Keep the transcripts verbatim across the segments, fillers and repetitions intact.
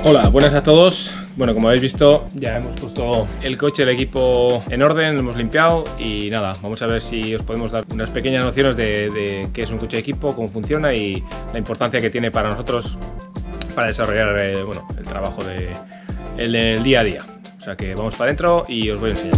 Hola, buenas a todos. Bueno, como habéis visto, ya hemos puesto el coche del equipo en orden, lo hemos limpiado y nada, vamos a ver si os podemos dar unas pequeñas nociones de, de qué es un coche de equipo, cómo funciona y la importancia que tiene para nosotros para desarrollar eh, bueno, el trabajo de, el, el día a día. O sea que vamos para adentro y os voy a enseñar.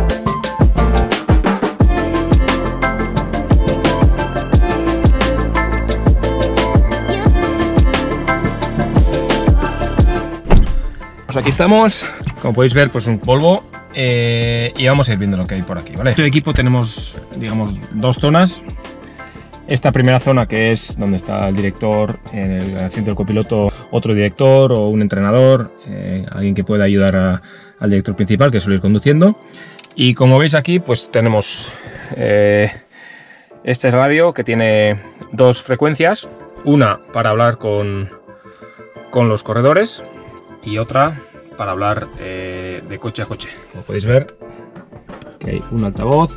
Aquí estamos, como podéis ver, pues un Volvo eh, y vamos a ir viendo lo que hay por aquí, ¿vale? En este equipo tenemos, digamos, dos zonas. Esta primera zona, que es donde está el director, en el asiento del copiloto, otro director o un entrenador, eh, alguien que pueda ayudar a, al director principal, que suele ir conduciendo. Y como veis aquí, pues tenemos eh, este radio que tiene dos frecuencias, una para hablar con, con los corredores y otra para hablar eh, de coche a coche. Como podéis ver, que hay un altavoz,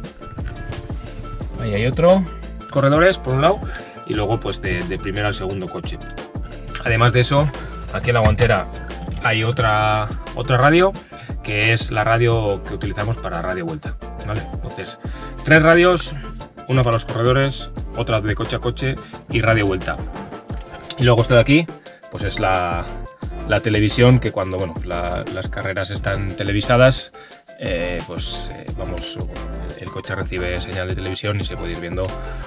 ahí hay otro, corredores por un lado y luego pues de, de primero al segundo coche. Además de eso, aquí en la guantera hay otra, otra radio, que es la radio que utilizamos para radio vuelta, ¿vale? Entonces, tres radios, una para los corredores, otra de coche a coche y radio vuelta. Y luego esto de aquí, pues es la la televisión, que cuando bueno, la, las carreras están televisadas, eh, pues eh, vamos, el coche recibe señal de televisión y se puede ir viendo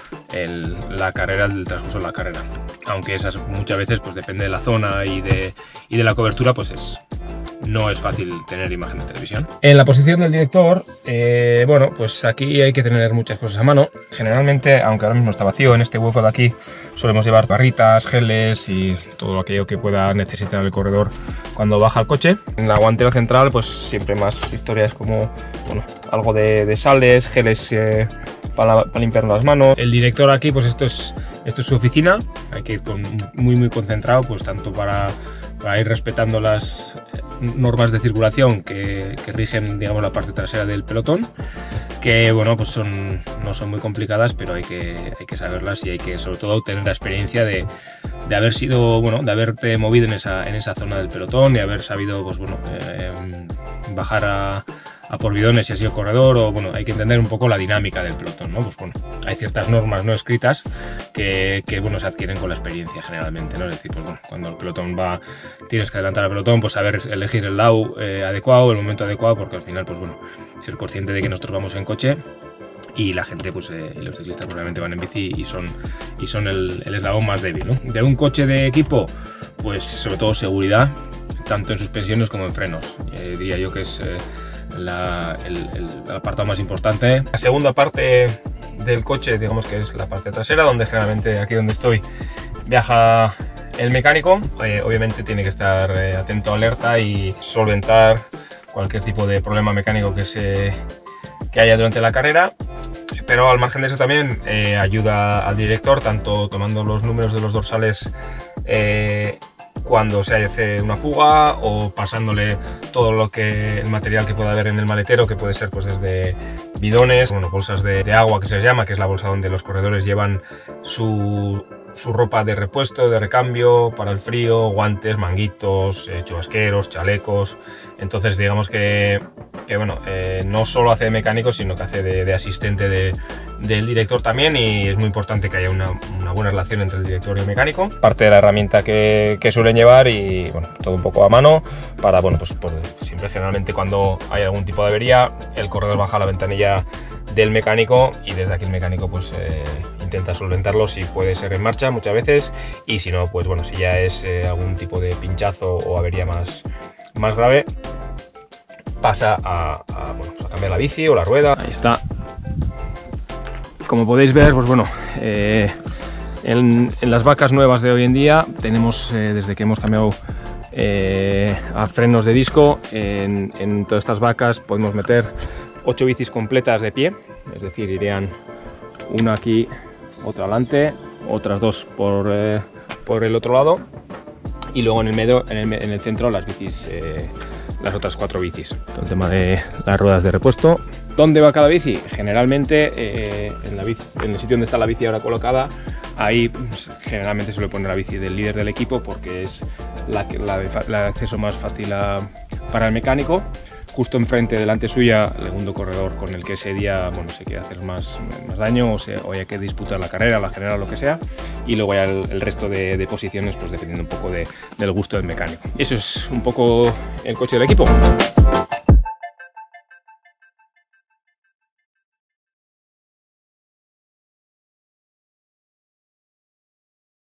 el, la carrera, el transcurso de la carrera. Aunque esas muchas veces pues depende de la zona y de, y de la cobertura, pues es, no es fácil tener imagen de televisión. En la posición del director, eh, bueno, pues aquí hay que tener muchas cosas a mano. Generalmente, aunque ahora mismo está vacío, en este hueco de aquí solemos llevar barritas, geles y todo aquello que pueda necesitar el corredor cuando baja el coche. En la guantera central, pues siempre más historias como, bueno, algo de, de sales, geles eh, para, para limpiar las manos. El director aquí, pues esto es, esto es su oficina. Hay que ir con, muy muy concentrado, pues tanto para, para ir respetando las normas de circulación que, que rigen, digamos, la parte trasera del pelotón, que bueno, pues son, no son muy complicadas, pero hay que, hay que saberlas y hay que sobre todo tener la experiencia de, de haber sido, bueno, de haberte movido en esa, en esa zona del pelotón y haber sabido, pues bueno, eh, bajar a, a por bidones si ha sido corredor, o bueno, hay que entender un poco la dinámica del pelotón, ¿no? Pues bueno, hay ciertas normas no escritas que, que bueno, se adquieren con la experiencia generalmente, ¿no? Es decir, pues bueno, cuando el pelotón va, tienes que adelantar al pelotón, pues saber elegir el lado eh, adecuado, el momento adecuado, porque al final, pues bueno, ser consciente de que nosotros vamos en coche y la gente, pues eh, los ciclistas probablemente van en bici y son, y son el, el eslabón más débil, ¿no? De un coche de equipo, pues sobre todo seguridad, tanto en suspensiones como en frenos. Eh, diría yo que es eh, la, el, el apartado más importante. La segunda parte del coche, digamos que es la parte trasera, donde generalmente aquí donde estoy viaja el mecánico. Eh, obviamente tiene que estar eh, atento, alerta y solventar cualquier tipo de problema mecánico que, se, que haya durante la carrera. Pero al margen de eso también eh, ayuda al director, tanto tomando los números de los dorsales eh, cuando se hace una fuga, o pasándole todo lo que el material que pueda haber en el maletero, que puede ser pues desde bidones, bueno, bolsas de, de agua, que se les llama, que es la bolsa donde los corredores llevan su, su ropa de repuesto, de recambio para el frío, guantes, manguitos, eh, chubasqueros, chalecos. Entonces digamos que, que bueno, eh, no solo hace de mecánico, sino que hace de, de asistente de, del director también, y es muy importante que haya una, una buena relación entre el director y el mecánico. Parte de la herramienta que, que suelen llevar, y bueno, todo un poco a mano para, bueno, pues, pues siempre generalmente cuando hay algún tipo de avería, el corredor baja la ventanilla del mecánico y desde aquí el mecánico pues eh, intenta solventarlo si puede ser en marcha muchas veces, y si no, pues bueno, si ya es eh, algún tipo de pinchazo o avería más, más grave, pasa a, a, bueno, pues a cambiar la bici o la rueda. Ahí está. Como podéis ver, pues bueno, eh, en, en las vacas nuevas de hoy en día tenemos, eh, desde que hemos cambiado eh, a frenos de disco, en, en todas estas vacas podemos meter ocho bicis completas de pie, es decir, irían una aquí, otra adelante, otras dos por, eh, por el otro lado, y luego en el medio, en el, en el centro, las bicis, eh, las otras cuatro bicis. Todo el tema de las ruedas de repuesto. ¿Dónde va cada bici? Generalmente eh, en, la bici, en el sitio donde está la bici ahora colocada, ahí pues, generalmente suele poner la bici del líder del equipo, porque es la, la, de, la de acceso más fácil a, para el mecánico. Justo enfrente, delante suya, el segundo corredor con el que ese día, bueno, se quiere hacer más, más daño o, se, o hay que disputar la carrera, la general, lo que sea. Y luego ya el, el resto de, de posiciones, pues dependiendo un poco de, del gusto del mecánico. Y eso es un poco el coche del equipo.